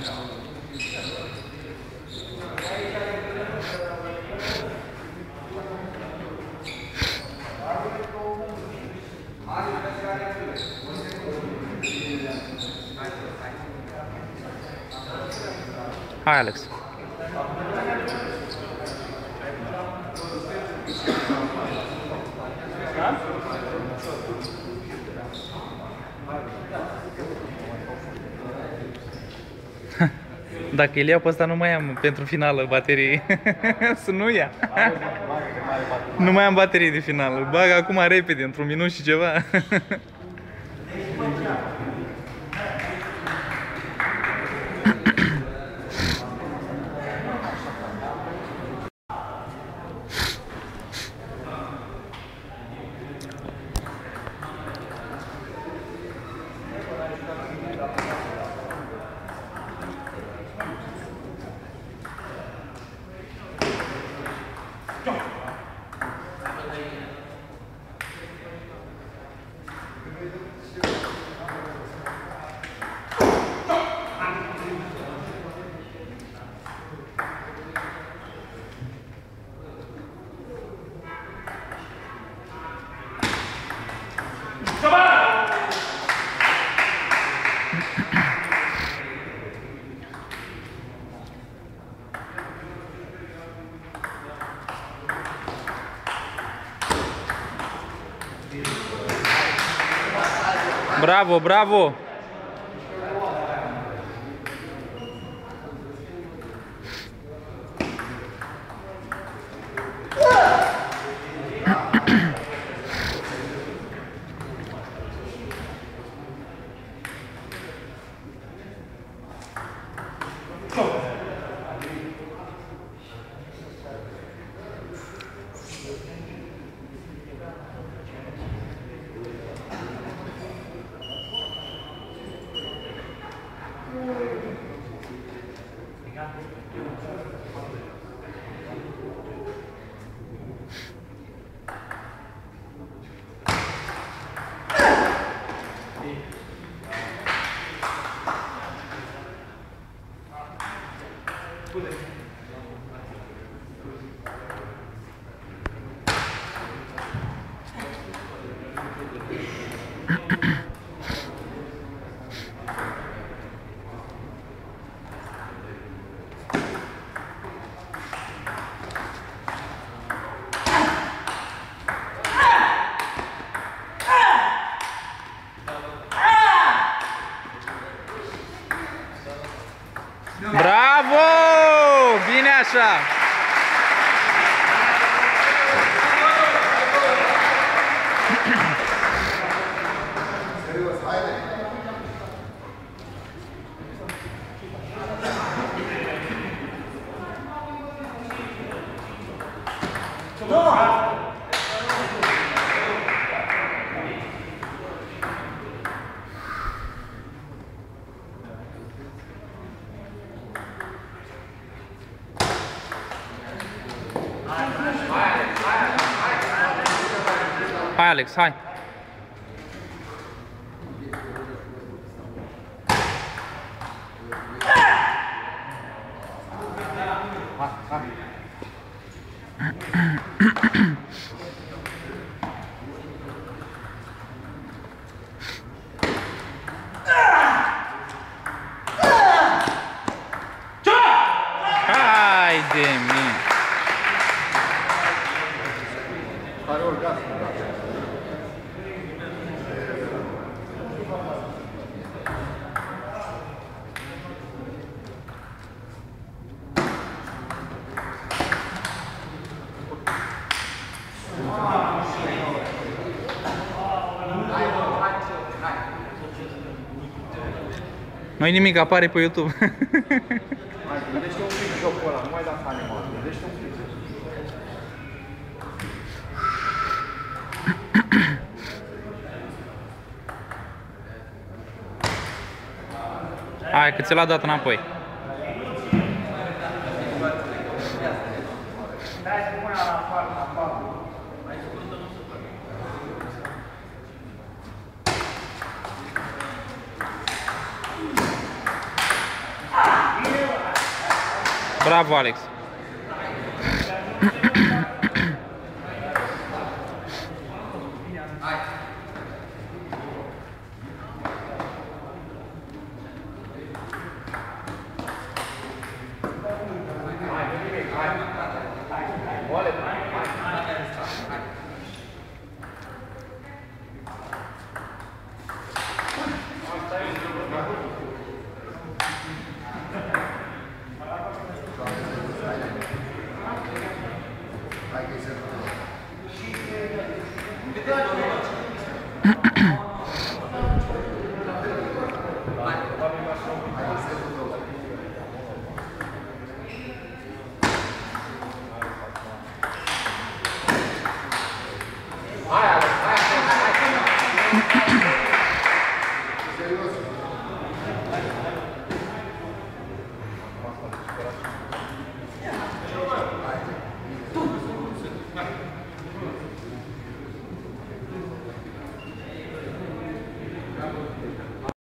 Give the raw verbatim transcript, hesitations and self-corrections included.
Hai, Alex. Dacă îl iau pe ăsta, nu mai am pentru finală baterii. Să nu ia. Nu mai am baterii de finală. Bag acum repede, într-un minut și ceva. Bravo, bravo! Bravo! Bine așa! Hai, Alex, hai! Hai de mine! Are orgasm, da. Nu-i nimic, apare pe YouTube. Hai, gândește un pic jocul ăla, nu mai da animal, gândește un pic. Hai, că ți l-a dat înapoi. Ah! Bravo, Alex!